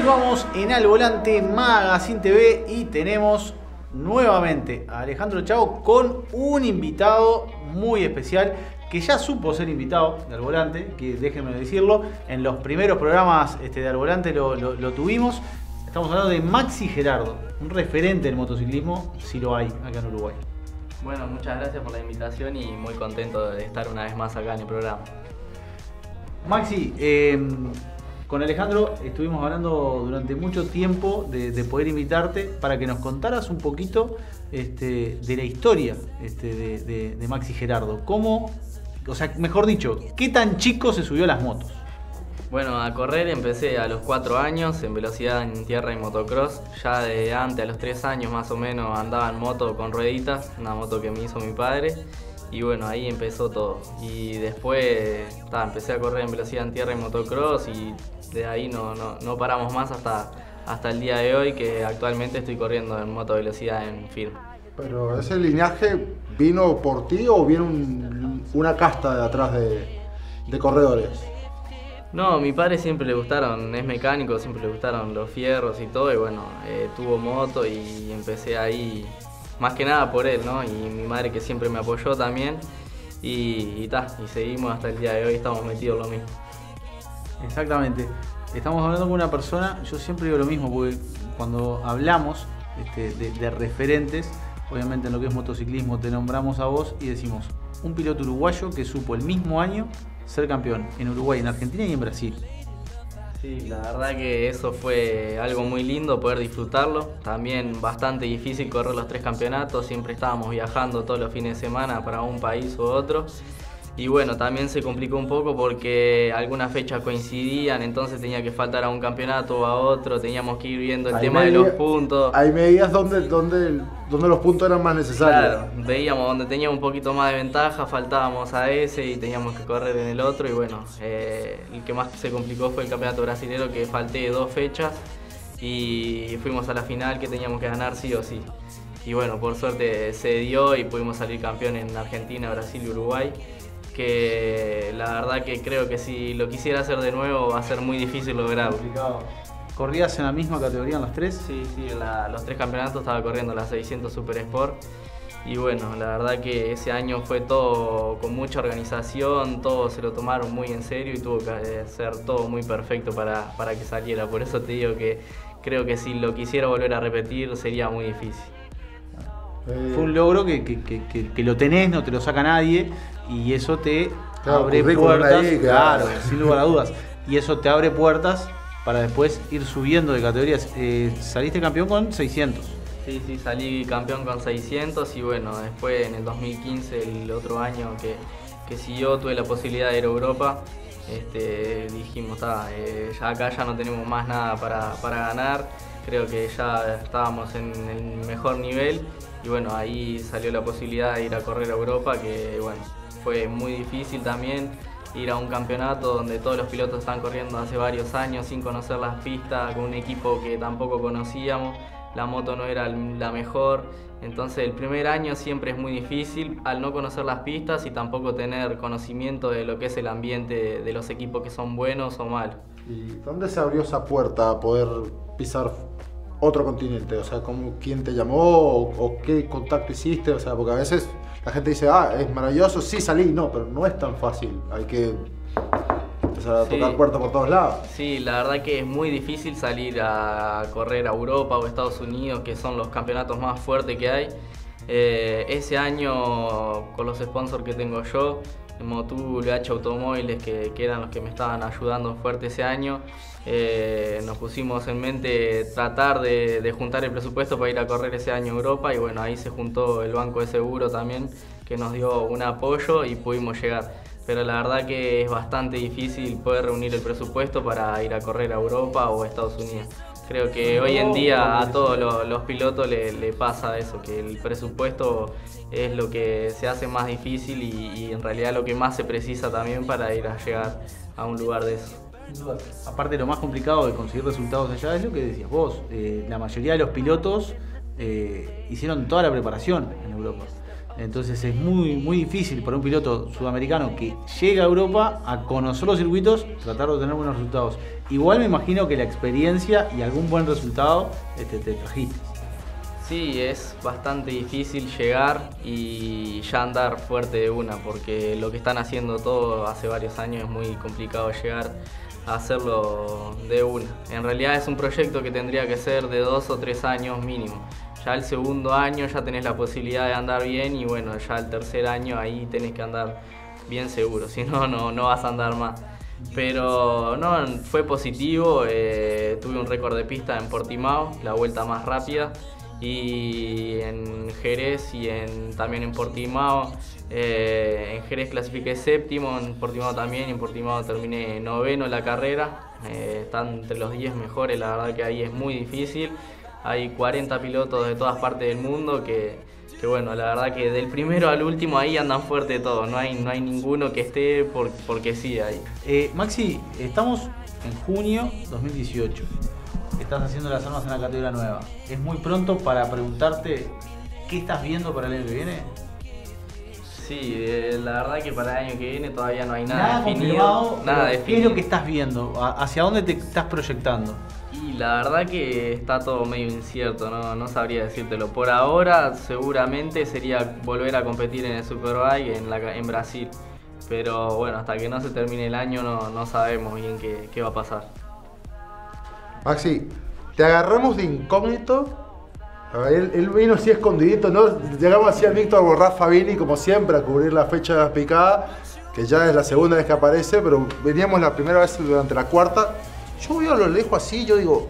Continuamos en Al Volante Magazine TV y tenemos nuevamente a Alejandro Chao con un invitado muy especial que ya supo ser invitado de Al Volante, que déjenme decirlo, en los primeros programas de Al Volante lo tuvimos. Estamos hablando de Maxi Gerardo, un referente del motociclismo, si lo hay acá en Uruguay. Bueno, muchas gracias por la invitación y muy contento de estar una vez más acá en el programa. Maxi, con Alejandro estuvimos hablando durante mucho tiempo de poder invitarte para que nos contaras un poquito de la historia de Maxi Gerardo. ¿Cómo, o sea, mejor dicho, qué tan chico se subió a las motos? Bueno, a correr empecé a los 4 años en velocidad en tierra y motocross. Ya de antes, a los 3 años más o menos, andaba en moto con rueditas, una moto que me hizo mi padre. Y bueno, ahí empezó todo. Y después empecé a correr en velocidad en tierra y motocross y de ahí no paramos más hasta el día de hoy, que actualmente estoy corriendo en moto velocidad en firme. Pero ¿ese linaje vino por ti o viene una casta de atrás de corredores? No, a mi padre siempre le gustaron, es mecánico, siempre le gustaron los fierros y todo, y bueno, tuvo moto y empecé ahí, más que nada por él, ¿no? Y mi madre que siempre me apoyó también, y seguimos hasta el día de hoy, estamos metidos en lo mismo. Exactamente, estamos hablando con una persona, yo siempre digo lo mismo, porque cuando hablamos de referentes, obviamente en lo que es motociclismo te nombramos a vos y decimos, un piloto uruguayo que supo el mismo año ser campeón en Uruguay, en Argentina y en Brasil. Sí, la verdad que eso fue algo muy lindo poder disfrutarlo. También bastante difícil correr los 3 campeonatos, siempre estábamos viajando todos los fines de semana para un país u otro. Y bueno, también se complicó un poco porque algunas fechas coincidían, entonces tenía que faltar a un campeonato o a otro, teníamos que ir viendo el tema de los puntos. Ahí medías dónde los puntos eran más necesarios. Claro, veíamos donde teníamos un poquito más de ventaja, faltábamos a ese y teníamos que correr en el otro. Y bueno, el que más se complicó fue el campeonato brasilero, que falté 2 fechas y fuimos a la final que teníamos que ganar sí o sí. Y bueno, por suerte se dio y pudimos salir campeón en Argentina, Brasil y Uruguay. Que la verdad que creo que si lo quisiera hacer de nuevo va a ser muy difícil lograrlo. Complicado. ¿Corrías en la misma categoría en los 3? Sí, los 3 campeonatos estaba corriendo la 600 Super Sport. Y bueno, la verdad que ese año fue todo con mucha organización, todos se lo tomaron muy en serio y tuvo que ser todo muy perfecto para que saliera. Por eso te digo que creo que si lo quisiera volver a repetir sería muy difícil. Fue un logro que lo tenés, no te lo saca nadie y eso te abre puertas, ahí, claro, sin lugar a dudas. Y eso te abre puertas para después ir subiendo de categorías. Saliste campeón con 600. Sí, salí campeón con 600 y bueno, después en el 2015, el otro año que siguió, tuve la posibilidad de ir a Europa. Dijimos, ya acá ya no tenemos más nada para ganar. Creo que ya estábamos en el mejor nivel y bueno, ahí salió la posibilidad de ir a correr a Europa, que bueno, fue muy difícil también ir a un campeonato donde todos los pilotos están corriendo hace varios años sin conocer las pistas, con un equipo que tampoco conocíamos, la moto no era la mejor, entonces el primer año siempre es muy difícil al no conocer las pistas y tampoco tener conocimiento de lo que es el ambiente de los equipos que son buenos o malos. ¿Y dónde se abrió esa puerta a poder pisar otro continente? O sea, ¿quién te llamó o qué contacto hiciste? O sea, porque a veces la gente dice, es maravilloso, sí salí, no, pero no es tan fácil, hay que empezar a tocar puertas por todos lados. Sí, la verdad que es muy difícil salir a correr a Europa o Estados Unidos, que son los campeonatos más fuertes que hay. Ese año, con los sponsors que tengo yo, Motul, H Automóviles, que eran los que me estaban ayudando fuerte ese año, nos pusimos en mente tratar de juntar el presupuesto para ir a correr ese año a Europa y bueno, ahí se juntó el Banco de Seguro también, que nos dio un apoyo y pudimos llegar. Pero la verdad que es bastante difícil poder reunir el presupuesto para ir a correr a Europa o a Estados Unidos. Creo que hoy en día a todos los pilotos le pasa eso, que el presupuesto es lo que se hace más difícil y en realidad lo que más se precisa también para ir a llegar a un lugar de eso. Aparte, lo más complicado de conseguir resultados allá es lo que decías vos. La mayoría de los pilotos hicieron toda la preparación en Europa. Entonces es muy difícil para un piloto sudamericano que llega a Europa a conocer los circuitos, tratar de obtener buenos resultados. Igual me imagino que la experiencia y algún buen resultado te trajiste. Sí, es bastante difícil llegar y ya andar fuerte de una, porque lo que están haciendo todos hace varios años es muy complicado llegar a hacerlo de una. En realidad es un proyecto que tendría que ser de 2 o 3 años mínimo. Ya el segundo año ya tenés la posibilidad de andar bien y bueno, ya el tercer año ahí tenés que andar bien seguro, si no, no vas a andar más. Pero no, fue positivo, tuve un récord de pista en Portimao, la vuelta más rápida, y en Jerez y también en Portimao. En Jerez clasifiqué séptimo, en Portimao también, y en Portimao terminé noveno en la carrera. Están entre los 10 mejores, la verdad que ahí es muy difícil. Hay 40 pilotos de todas partes del mundo que bueno, la verdad que del primero al último ahí andan fuerte todos, no hay ninguno que esté porque sí ahí. Maxi, estamos en junio 2018. Estás haciendo las armas en la categoría nueva. ¿Es muy pronto para preguntarte qué estás viendo para el año que viene? Sí, la verdad que para el año que viene todavía no hay nada definido. ¿Qué es lo que estás viendo? ¿Hacia dónde te estás proyectando? Y la verdad que está todo medio incierto, no sabría decírtelo. Por ahora seguramente sería volver a competir en el Superbike en Brasil. Pero bueno, hasta que no se termine el año no sabemos bien qué va a pasar. Maxi, te agarramos de incógnito. Él vino así escondidito, ¿no? Llegamos así al Víctor Borrás Fabini, como siempre, a cubrir la fecha de las picadas, que ya es la segunda vez que aparece, pero veníamos la primera vez durante la cuarta. Yo veo a lo lejos así, yo digo,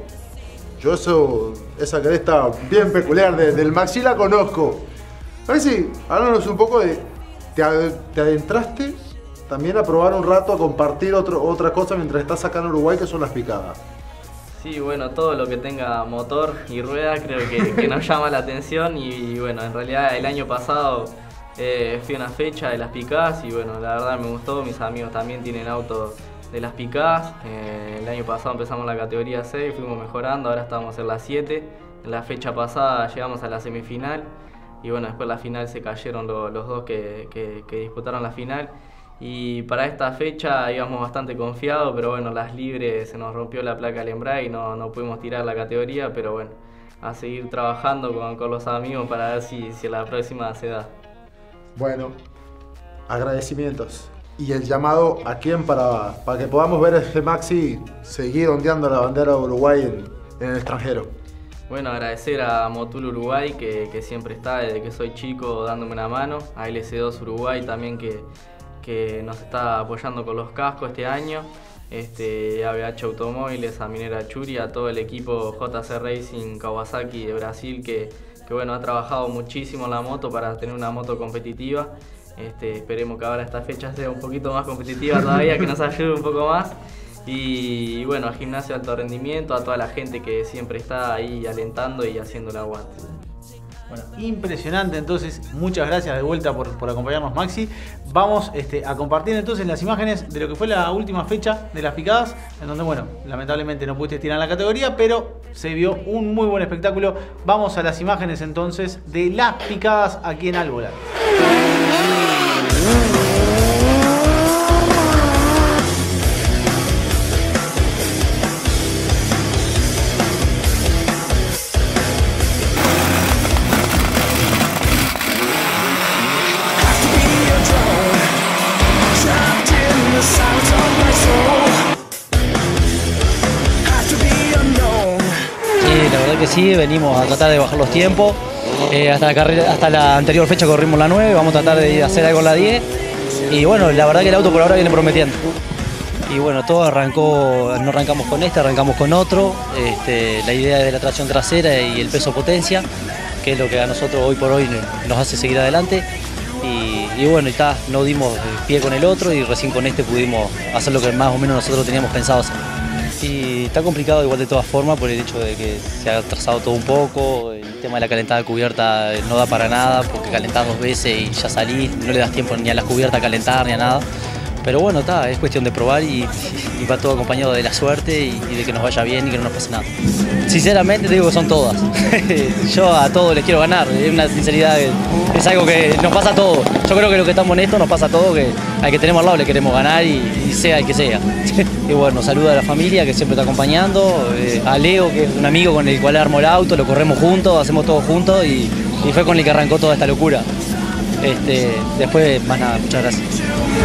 esa cresta bien peculiar del Maxi la conozco. Maxi, háblanos un poco de, te adentraste también a probar un rato, a compartir otra cosa mientras estás acá en Uruguay, que son las picadas. Sí, bueno, todo lo que tenga motor y rueda creo que nos llama la atención y bueno, en realidad el año pasado fui a una fecha de las picadas y bueno, la verdad me gustó, mis amigos también tienen auto de las picadas. El año pasado empezamos la categoría 6, fuimos mejorando, ahora estamos en la 7. En la fecha pasada llegamos a la semifinal y bueno, después de la final se cayeron los dos que disputaron la final. Y para esta fecha íbamos bastante confiados, pero bueno, las libres se nos rompió la placa del embrague y no pudimos tirar la categoría, pero bueno, a seguir trabajando con los amigos para ver si la próxima se da. Bueno, agradecimientos. Y el llamado a quién para que podamos ver a este Maxi seguir ondeando la bandera de Uruguay en el extranjero. Bueno, agradecer a Motul Uruguay que siempre está desde que soy chico dándome una mano, a LC2 Uruguay también que nos está apoyando con los cascos este año, a ABH Automóviles, a Minera Churi, a todo el equipo JC Racing Kawasaki de Brasil que bueno, ha trabajado muchísimo en la moto para tener una moto competitiva. Esperemos que ahora esta fecha sea un poquito más competitiva todavía, que nos ayude un poco más. Y bueno, al Gimnasio de Alto Rendimiento, a toda la gente que siempre está ahí alentando y haciendo el aguante. Bueno, impresionante, entonces muchas gracias de vuelta por acompañarnos, Maxi. Vamos a compartir entonces las imágenes de lo que fue la última fecha de las picadas, en donde bueno, lamentablemente no pudiste tirar en la categoría, pero se vio un muy buen espectáculo. Vamos a las imágenes entonces de las picadas aquí en Albolán. Que sí, venimos a tratar de bajar los tiempos. Hasta la anterior fecha corrimos la 9, vamos a tratar de hacer algo en la 10. Y bueno, la verdad que el auto por ahora viene prometiendo. Y bueno, todo arrancó, no arrancamos con arrancamos con otro. La idea de la tracción trasera y el peso potencia, que es lo que a nosotros hoy por hoy nos hace seguir adelante. Y bueno, no dimos pie con el otro y recién con pudimos hacer lo que más o menos nosotros teníamos pensado hacer. Y está complicado igual de todas formas por el hecho de que se ha atrasado todo un poco, el tema de la calentada cubierta no da para nada porque calentás 2 veces y ya salís, no le das tiempo ni a la cubierta a calentar ni a nada, Pero bueno, es cuestión de probar y va todo acompañado de la suerte y de que nos vaya bien y que no nos pase nada. Sinceramente te digo que son todas. Yo a todos les quiero ganar, es una sinceridad, es algo que nos pasa a todos. Yo creo que lo que estamos en esto nos pasa a todos, que al que tenemos al lado le queremos ganar y sea el que sea. Y bueno, saludo a la familia que siempre está acompañando, a Leo, que es un amigo con el cual armo el auto, lo corremos juntos, hacemos todo juntos y fue con el que arrancó toda esta locura. Después más nada, muchas gracias.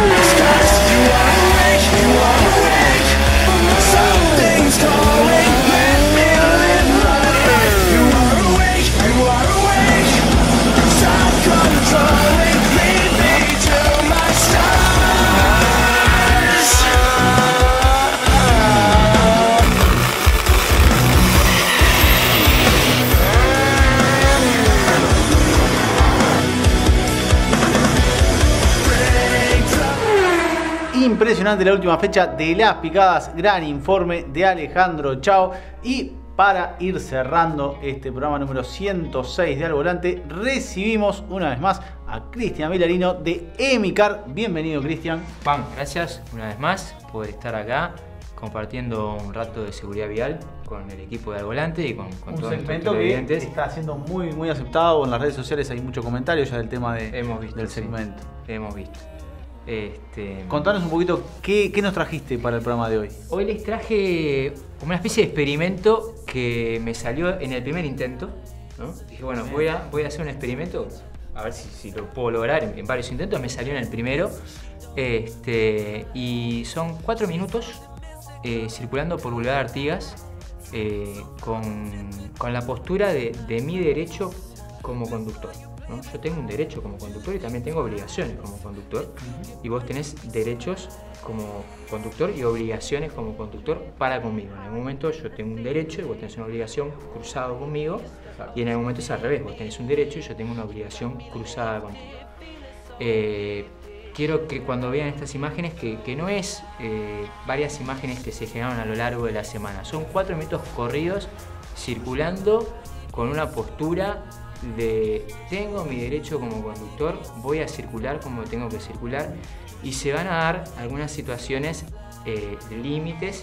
Impresionante la última fecha de las picadas, gran informe de Alejandro Chao. Y para ir cerrando este programa número 106 de Al Volante, recibimos una vez más a Cristian Vilarino de Emicar. Bienvenido, Cristian. Juan, gracias una vez más por estar acá compartiendo un rato de seguridad vial con el equipo de Al Volante y con un todos segmento nuestros que televidentes. está siendo muy aceptado en las redes sociales. Hay muchos comentarios ya del tema Hemos visto, del sí, segmento. hemos visto. Contanos un poquito qué nos trajiste para el programa de hoy. Hoy les traje como una especie de experimento que me salió en el primer intento, ¿no? Dije, bueno, voy a hacer un experimento, a ver si lo puedo lograr en varios intentos. Me salió en el primero. Y son 4 minutos circulando por Boulevard Artigas con la postura de mi derecho como conductor, ¿no? Yo tengo un derecho como conductor y también tengo obligaciones como conductor. Y vos tenés derechos como conductor y obligaciones como conductor para conmigo. En algún momento yo tengo un derecho y vos tenés una obligación cruzado conmigo. Y en algún momento es al revés, vos tenés un derecho y yo tengo una obligación cruzada contigo. Quiero que cuando vean estas imágenes, que no es varias imágenes que se generaron a lo largo de la semana, son 4 minutos corridos circulando con una postura de tengo mi derecho como conductor, voy a circular como tengo que circular, y se van a dar algunas situaciones límites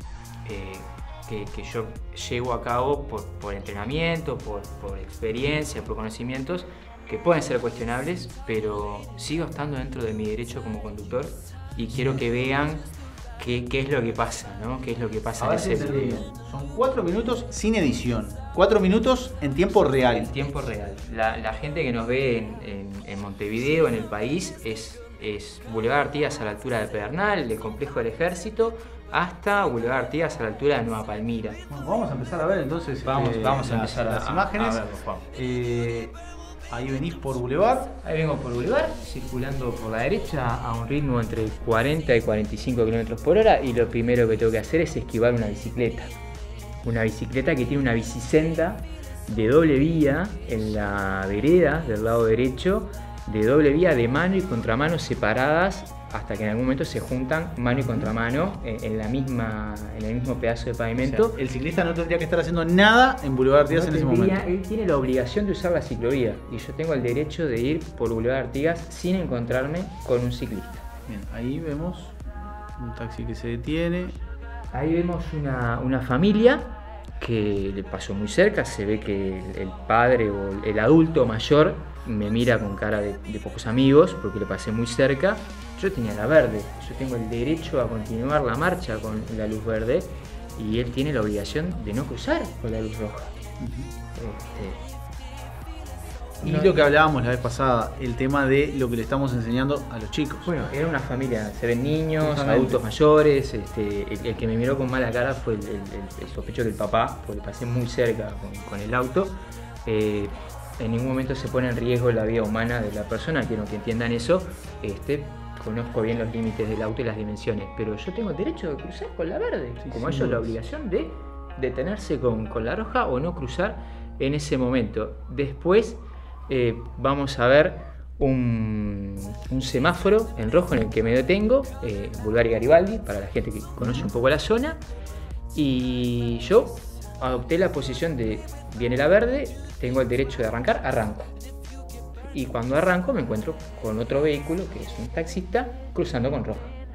que yo llevo a cabo por entrenamiento, por experiencia, por conocimientos que pueden ser cuestionables, pero sigo estando dentro de mi derecho como conductor y quiero que vean qué es lo que pasa, ¿no? ¿Qué es lo que pasa en ese video? Son 4 minutos sin edición, 4 minutos en tiempo real. En tiempo real. La gente que nos ve en Montevideo, en el país, es Boulevard Artigas a la altura de Pedernal, del Complejo del Ejército, hasta Boulevard Artigas a la altura de Nueva Palmira. Bueno, vamos a empezar a ver entonces Vamos a empezar las imágenes. a ver, Juan. Ahí venís por Boulevard. Ahí vengo por Boulevard, circulando por la derecha a un ritmo entre 40 y 45 km por hora, y lo primero que tengo que hacer es esquivar una bicicleta. Una bicicleta que tiene una bicisenda de doble vía en la vereda del lado derecho, de doble vía de mano y contramano separadas, hasta que en algún momento se juntan mano y contramano en el mismo pedazo de pavimento. O sea, el ciclista no tendría que estar haciendo nada en Boulevard Artigas en ese momento. Él tiene la obligación de usar la ciclovía y yo tengo el derecho de ir por Boulevard Artigas sin encontrarme con un ciclista. Bien, ahí vemos un taxi que se detiene. Ahí vemos una familia que le pasó muy cerca. Se ve que el padre o el adulto mayor me mira con cara de pocos amigos porque le pasé muy cerca. Yo tenía la verde, yo tengo el derecho a continuar la marcha con la luz verde y él tiene la obligación de no cruzar con la luz roja. Y lo que hablábamos la vez pasada, el tema de lo que le estamos enseñando a los chicos. Bueno, era una familia, se ven niños, adultos mayores. El que me miró con mala cara fue el sospecho del papá, porque pasé muy cerca con el auto. En ningún momento se pone en riesgo la vida humana de la persona, quiero que entiendan eso. Conozco bien los límites del auto y las dimensiones, pero yo tengo el derecho de cruzar con la verde, como ellos la obligación de detenerse con la roja o no cruzar en ese momento. Después vamos a ver un semáforo en rojo en el que me detengo, Boulevard Garibaldi, para la gente que conoce un poco la zona, y yo adopté la posición de viene la verde, tengo el derecho de arrancar, arranco. Y cuando arranco me encuentro con otro vehículo, que es un taxista, cruzando con roja.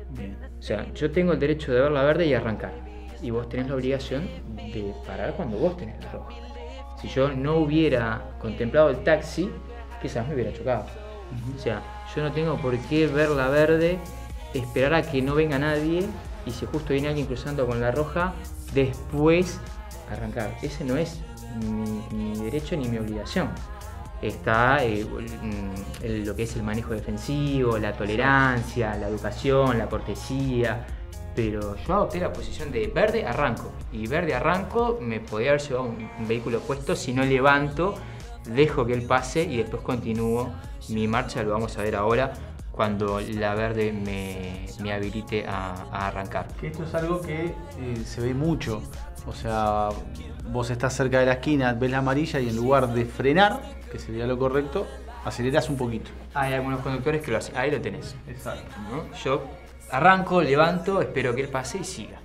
Bien. O sea, yo tengo el derecho de verla verde y arrancar. Y vos tenés la obligación de parar cuando vos tenés la roja. Si yo no hubiera contemplado el taxi, quizás me hubiera chocado. O sea, yo no tengo por qué verla verde, esperar a que no venga nadie y si justo viene alguien cruzando con la roja, después arrancar. Ese no es mi derecho ni mi obligación. Está lo que es el manejo defensivo, la tolerancia, la educación, la cortesía. Pero yo adopté la posición de verde arranco. Y verde arranco me podría haber llevado un vehículo puesto. Si no levanto, dejo que él pase y después continúo mi marcha. Lo vamos a ver ahora cuando la verde me habilite a arrancar. Que esto es algo que se ve mucho. O sea, vos estás cerca de la esquina, ves la amarilla y en lugar de frenar, que sería lo correcto, acelerás un poquito. Hay algunos conductores que lo hacen. Ahí lo tenés. Exacto. ¿No? Yo arranco, levanto, espero que él pase y siga.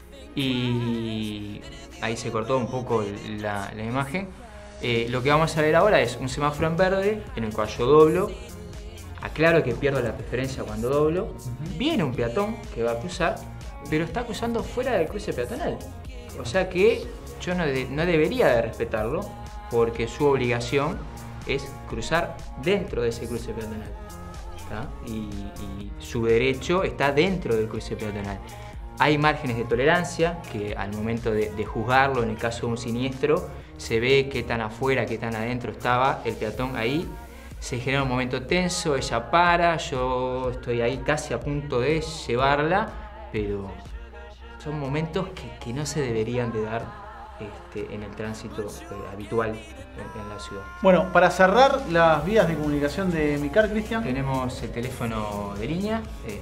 Y ahí se cortó un poco la imagen. Lo que vamos a ver ahora es un semáforo en verde en el cual yo doblo. Aclaro que pierdo la preferencia cuando doblo. Viene un peatón que va a cruzar, pero está cruzando fuera del cruce peatonal. O sea que yo no debería de respetarlo porque su obligación es cruzar dentro de ese cruce peatonal. Y su derecho está dentro del cruce peatonal. Hay márgenes de tolerancia que al momento de juzgarlo, en el caso de un siniestro, se ve qué tan afuera, qué tan adentro estaba el peatón ahí. Se genera un momento tenso, ella para, yo estoy ahí casi a punto de llevarla, pero son momentos que no se deberían de dar en el tránsito habitual en la ciudad. Bueno, para cerrar las vías de comunicación de Micar, Cristian. Tenemos el teléfono de línea,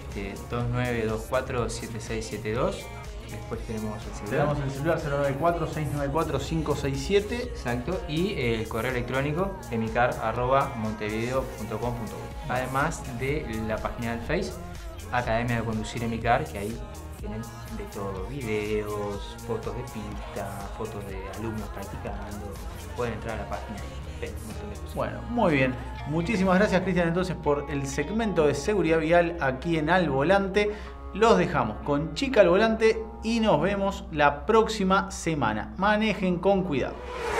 2924-7672. Después tenemos el celular. Tenemos el celular 094-694-567. Exacto. Y el correo electrónico emicar@montevideo.com.uy. Además de la página del Face, Academia de Conducir Emicar, que ahí tienen de todo, videos, fotos de pista, fotos de alumnos practicando. Pueden entrar a la página y ven un montón de cosas. Bueno, muy bien. Muchísimas gracias, Cristian, entonces por el segmento de seguridad vial aquí en Al Volante. Los dejamos con Chica al Volante y nos vemos la próxima semana. Manejen con cuidado.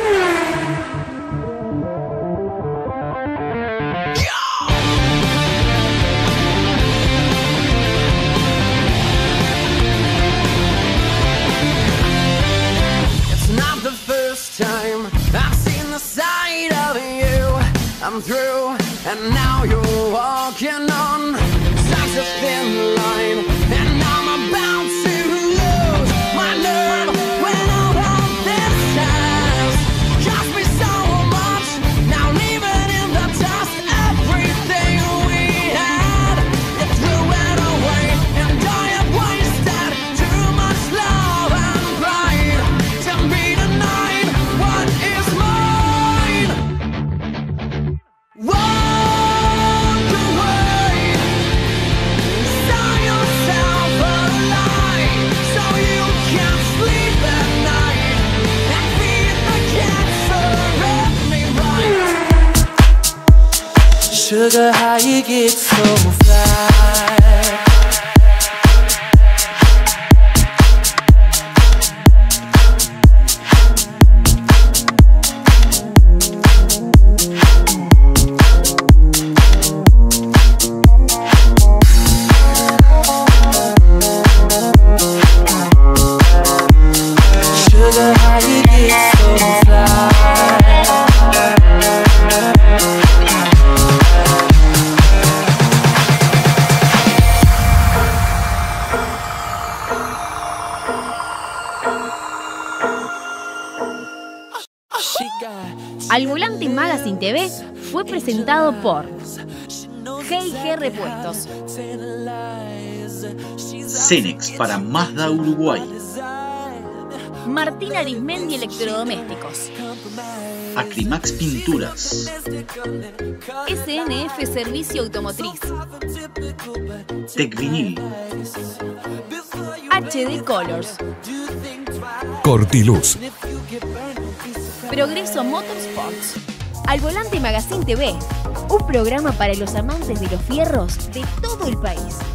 I'm through, and now you're walking on such a thin line, and I'm about to lose my nerve when all of this has cost me so much. Now leaving in the dust everything we had, you threw it away, and I have wasted too much love and pride to be denied what is mine. Walk away, sell yourself a lie, so you can sleep at night and feed the cancer in me right. Sugar, how you get so fly? Al Volante Magazine TV fue presentado por G&G Repuestos, Cenex para Mazda Uruguay, Martín Arismendi Electrodomésticos, Acrimax Pinturas, SNF Servicio Automotriz, Tecvinil, HD Colors, Cortiluz, Progreso Motorsports. Al Volante Magazine TV, un programa para los amantes de los fierros de todo el país.